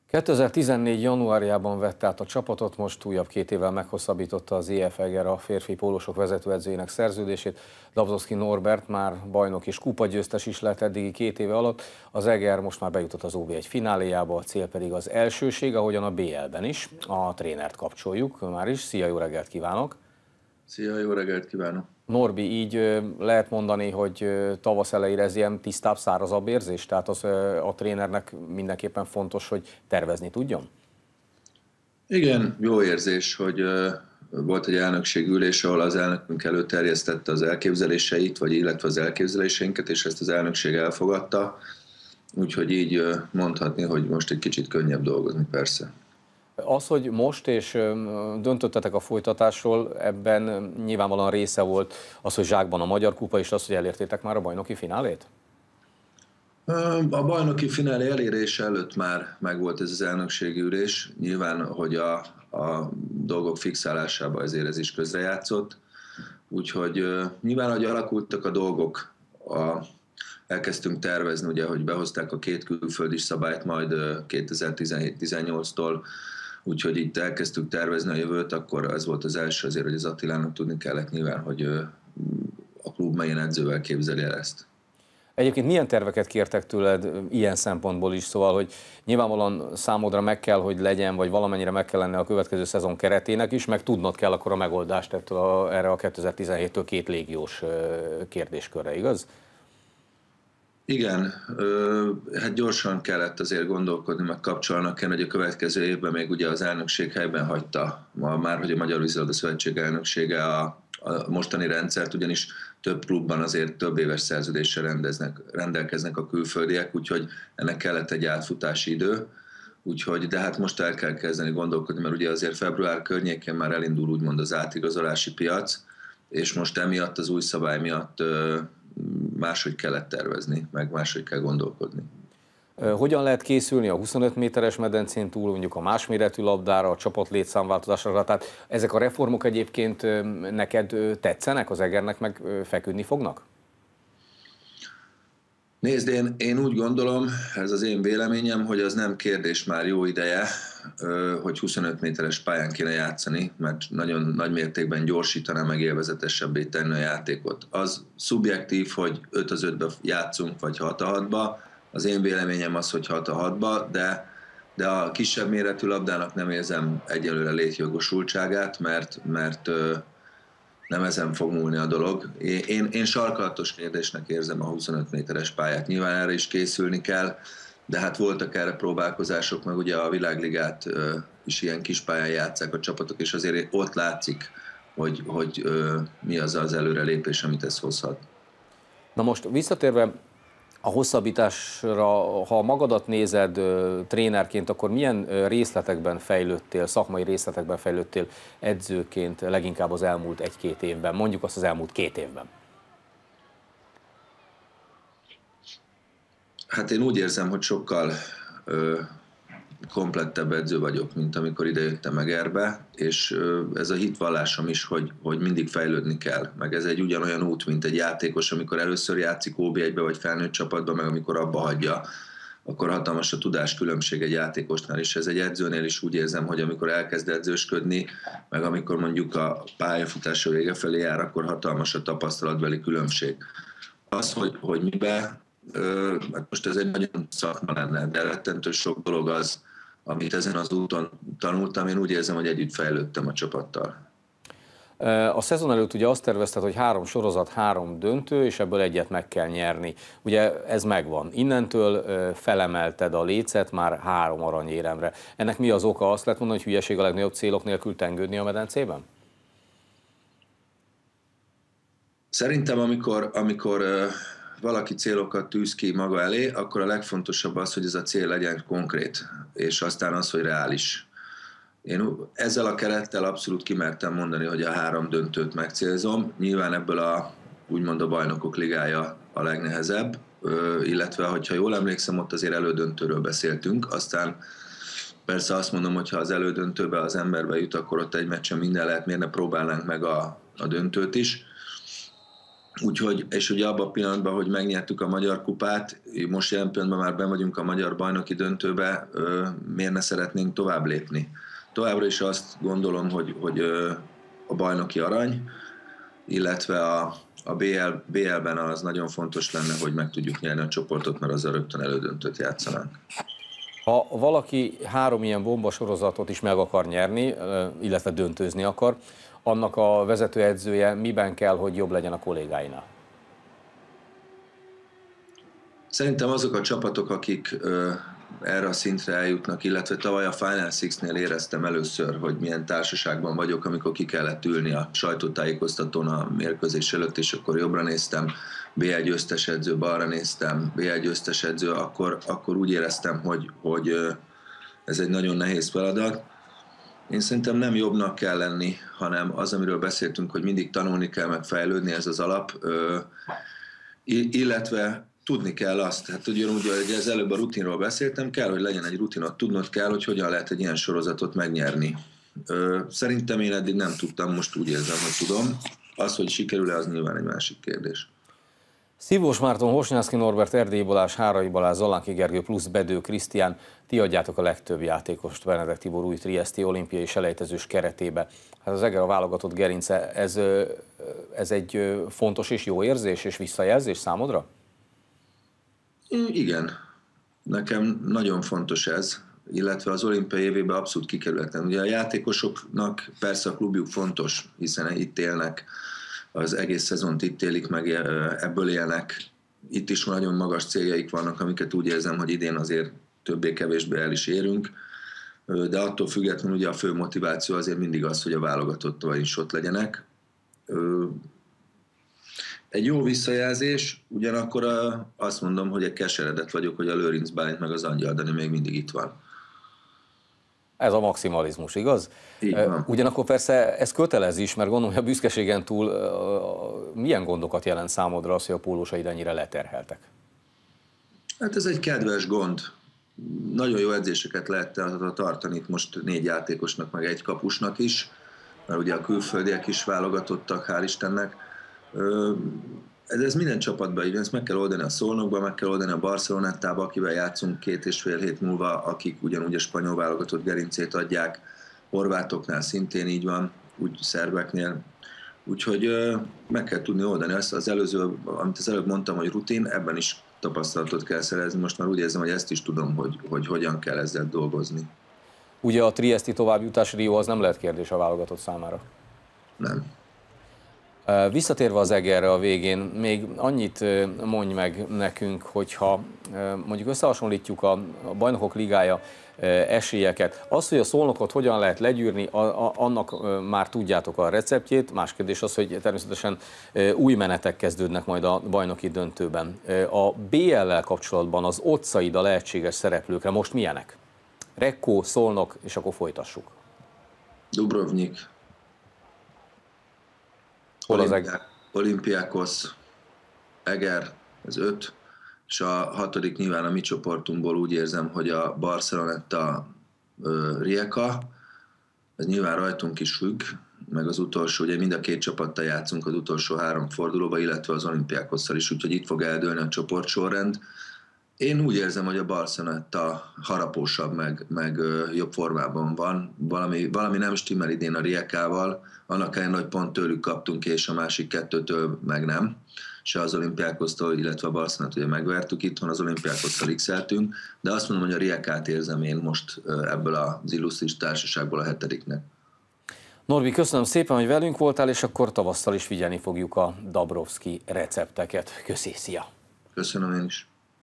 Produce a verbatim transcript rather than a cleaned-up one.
kétezer-tizennégy. januárjában vett át a csapatot, most újabb két évvel meghosszabbította az é ef Eger a férfi pólósok vezetőedzőjének szerződését. Dabrowski Norbert már bajnok és kupagyőztes is lett eddigi két éve alatt. Az Eger most már bejutott az o bé egy fináléjába, a cél pedig az elsőség, ahogyan a bé el-ben is. A trénert kapcsoljuk már is. Szia, jó reggelt kívánok! Szia, jó reggelt kívánok! Norbi, így lehet mondani, hogy tavasz elejére ez ilyen tisztább, szárazabb érzés? Tehát az a trénernek mindenképpen fontos, hogy tervezni tudjon? Igen, jó érzés, hogy volt egy elnökségülés, ahol az elnökünk előterjesztette az elképzeléseit, vagy illetve az elképzeléseinket, és ezt az elnökség elfogadta. Úgyhogy így mondhatni, hogy most egy kicsit könnyebb dolgozni, persze. Az, hogy most és döntöttetek a folytatásról, ebben nyilvánvalóan része volt az, hogy zsákban a Magyar Kupa, és az, hogy elértétek már a bajnoki finálét? A bajnoki finálé elérése előtt már megvolt ez az elnökségi ülés. Nyilván, hogy a, a dolgok fixálásában ezért ez is közrejátszott. Úgyhogy nyilván, hogy alakultak a dolgok, a, elkezdtünk tervezni, ugye, hogy behozták a két külföldi szabályt majd kétezer-tizenhét-tizennyolctól, úgyhogy itt elkezdtük tervezni a jövőt, akkor ez volt az első azért, hogy az Attilának tudni kellett nyilván, hogy a klub melyen edzővel képzeli el ezt. Egyébként milyen terveket kértek tőled ilyen szempontból is, szóval, hogy nyilvánvalóan számodra meg kell, hogy legyen, vagy valamennyire meg kell lenni a következő szezon keretének is, meg tudnod kell akkor a megoldást ettől a, erre a kétezer-tizenhéttől két légiós kérdéskörre, igaz? Igen, hát gyorsan kellett azért gondolkodni, meg kapcsolnak kell, hogy a következő évben még ugye az elnökség helyben hagyta, már hogy a Magyar Vízilabda Szövetség elnöksége a, a mostani rendszert, ugyanis több klubban azért több éves szerződéssel rendeznek, rendelkeznek a külföldiek, úgyhogy ennek kellett egy átfutási idő, úgyhogy, de hát most el kell kezdeni gondolkodni, mert ugye azért február környékén már elindul úgymond az átigazolási piac, és most emiatt az új szabály miatt máshogy kellett tervezni, meg máshogy kell gondolkodni. Hogyan lehet készülni a huszonöt méteres medencén túl, mondjuk a másméretű labdára, a csapat létszámváltozásra? Tehát ezek a reformok egyébként neked tetszenek, az Egernek meg feküdni fognak? Nézd, én, én úgy gondolom, ez az én véleményem, hogy az nem kérdés már jó ideje, hogy huszonöt méteres pályán kéne játszani, mert nagyon nagy mértékben gyorsítaná, meg élvezetesebbé tenni a játékot. Az szubjektív, hogy öt az ötbe játszunk, vagy hat a hatba, az én véleményem az, hogy hat a hatba, de, de a kisebb méretű labdának nem érzem egyelőre létjogosultságát, mert, mert nem ezen fog múlni a dolog. Én, én sarkalatos kérdésnek érzem a huszonöt méteres pályát. Nyilván erre is készülni kell, de hát voltak erre próbálkozások, meg ugye a világligát is ilyen kis pályán játsszák a csapatok, és azért ott látszik, hogy, hogy mi az az előrelépés, amit ez hozhat. Na most visszatérve a hosszabbításra, ha magadat nézed trénerként, akkor milyen részletekben fejlődtél, szakmai részletekben fejlődtél edzőként leginkább az elmúlt egy-két évben, mondjuk azt az elmúlt két évben? Hát én úgy érzem, hogy sokkal ö, komplettebb edző vagyok, mint amikor idejöttem Egerbe, és ö, ez a hitvallásom is, hogy, hogy mindig fejlődni kell. Meg ez egy ugyanolyan út, mint egy játékos, amikor először játszik o bé egybe vagy felnőtt csapatban, meg amikor abba hagyja, akkor hatalmas a tudáskülönbség egy játékosnál is. Ez egy edzőnél is úgy érzem, hogy amikor elkezd edzősködni, meg amikor mondjuk a pályafutása vége felé jár, akkor hatalmas a tapasztalatbeli különbség. Az, hogy, hogy miben, hát most ez egy nagyon szakma lenne, de rettentő sok dolog az, amit ezen az úton tanultam. Én úgy érzem, hogy együtt fejlődtem a csapattal. A szezon előtt ugye azt tervezted, hogy három sorozat, három döntő, és ebből egyet meg kell nyerni. Ugye ez megvan. Innentől felemelted a lécet már három aranyéremre. Ennek mi az oka? Azt lehet mondani, hogy hülyeség a legnagyobb célok nélkül tengődni a medencében? Szerintem amikor, amikor valaki célokat tűz ki maga elé, akkor a legfontosabb az, hogy ez a cél legyen konkrét, és aztán az, hogy reális. Én ezzel a kerettel abszolút kimertem mondani, hogy a három döntőt megcélzom. Nyilván ebből a, úgymond a Bajnokok Ligája a legnehezebb, illetve, hogyha jól emlékszem, ott azért elődöntőről beszéltünk, aztán persze azt mondom, hogy ha az elődöntőbe az emberbe jut, akkor ott egy meccsen minden lehet, miért ne próbálnánk meg a, a döntőt is. Úgyhogy, és ugye abban a pillanatban, hogy megnyertük a Magyar Kupát, most jelen pillanatban már benn vagyunk a magyar bajnoki döntőbe, miért ne szeretnénk tovább lépni? Továbbra is azt gondolom, hogy, hogy a bajnoki arany, illetve a, a bé el, bé el-ben az nagyon fontos lenne, hogy meg tudjuk nyerni a csoportot, mert azzal rögtön elődöntőt játszanak. Ha valaki három ilyen bombasorozatot is meg akar nyerni, illetve döntőzni akar, annak a vezetőedzője miben kell, hogy jobb legyen a kollégáinál? Szerintem azok a csapatok, akik ö, erre a szintre eljutnak, illetve tavaly a Final Six-nél éreztem először, hogy milyen társaságban vagyok, amikor ki kellett ülni a sajtótájékoztatón a mérkőzés előtt, és akkor jobbra néztem, bé el győztes edző, balra néztem, bé el győztes edző, akkor, akkor úgy éreztem, hogy, hogy ö, ez egy nagyon nehéz feladat. Én szerintem nem jobbnak kell lenni, hanem az, amiről beszéltünk, hogy mindig tanulni kell, meg fejlődni, ez az alap, ö, illetve tudni kell azt, hát ugyanúgy, hogy az előbb a rutinról beszéltem, kell, hogy legyen egy rutinot, tudnod kell, hogy hogyan lehet egy ilyen sorozatot megnyerni. Ö, szerintem én eddig nem tudtam, most úgy érzem, hogy tudom. Az, hogy sikerül-e, az nyilván egy másik kérdés. Szivós Márton, Hosnyánszky Norbert, Erdélyi Balázs, Hárai Balázs, Zalánki Gergő plusz Bedő Krisztián, ti adjátok a legtöbb játékost Benedek Tibor új trieszti olimpiai selejtezős keretébe. Hát az Eger a válogatott gerince, ez, ez egy fontos és jó érzés és visszajelzés számodra? Igen, nekem nagyon fontos ez, illetve az olimpiai évében abszolút kikerülhetem. Ugye a játékosoknak persze a klubjuk fontos, hiszen itt élnek, az egész szezont itt élik meg, ebből élnek. Itt is nagyon magas céljaik vannak, amiket úgy érzem, hogy idén azért többé-kevésbé el is érünk, de attól függetlenül ugye a fő motiváció azért mindig az, hogy a válogatottal is ott legyenek. Egy jó visszajelzés, ugyanakkor azt mondom, hogy egy keseredett vagyok, hogy a Lőrinc Bálint meg az Angyal Dani még mindig itt van. Ez a maximalizmus, igaz? Ugyanakkor persze ez kötelez is, mert gondolom, hogy a büszkeségen túl milyen gondokat jelent számodra az, hogy a pólósaid ennyire leterheltek? Hát ez egy kedves gond. Nagyon jó edzéseket lehet tartani itt most négy játékosnak, meg egy kapusnak is, mert ugye a külföldiek is válogatottak, hál' Istennek. Ez, ez minden csapatban így, ezt meg kell oldani a Szolnokban, meg kell oldani a Barcelonettába, akivel játszunk két és fél hét múlva, akik ugyanúgy a spanyol válogatott gerincét adják, horvátoknál szintén így van, úgy szerbeknél. Úgyhogy meg kell tudni oldani ezt az előző, amit az előbb mondtam, hogy rutin, ebben is tapasztalatot kell szerezni. Most már úgy érzem, hogy ezt is tudom, hogy, hogy hogyan kell ezzel dolgozni. Ugye a trieszti továbbjutás Rio az nem lehet kérdés a válogatott számára? Nem. Visszatérve az Egerre a végén, még annyit mondj meg nekünk, hogyha mondjuk összehasonlítjuk a Bajnokok Ligája esélyeket. Az, hogy a Szolnokot hogyan lehet legyűrni, annak már tudjátok a receptjét. Más kérdés az, hogy természetesen új menetek kezdődnek majd a bajnoki döntőben. A bé el-lel kapcsolatban az oddsaid a lehetséges szereplőkre most milyenek? Rekko, Szolnok, és akkor folytassuk. Dubrovnik. Olympiakos, Eger, ez öt, és a hatodik nyilván a mi csoportunkból úgy érzem, hogy a Barcelonetta, Rijeka, ez nyilván rajtunk is függ, meg az utolsó, ugye mind a két csapattal játszunk az utolsó három fordulóba, illetve az Olympiakosszal is, úgyhogy itt fog eldőlni a csoportsorrend. Én úgy érzem, hogy a Barcelonetta harapósabb, meg, meg jobb formában van. Valami, valami nem stimmel idén a Rijekával, annak ellenére, hogy pont tőlük kaptunk, és a másik kettőtől meg nem. Se az Olympiakosztól, illetve a Barcelonát ugye megvertük itthon, az Olympiakosztól x-eltünk, de azt mondom, hogy a Rijekát érzem én most ebből az illusztris társaságból a hetediknek. Norbi, köszönöm szépen, hogy velünk voltál, és akkor tavasszal is figyelni fogjuk a Dabrowski recepteket. Köszi, szia! Köszönöm én is.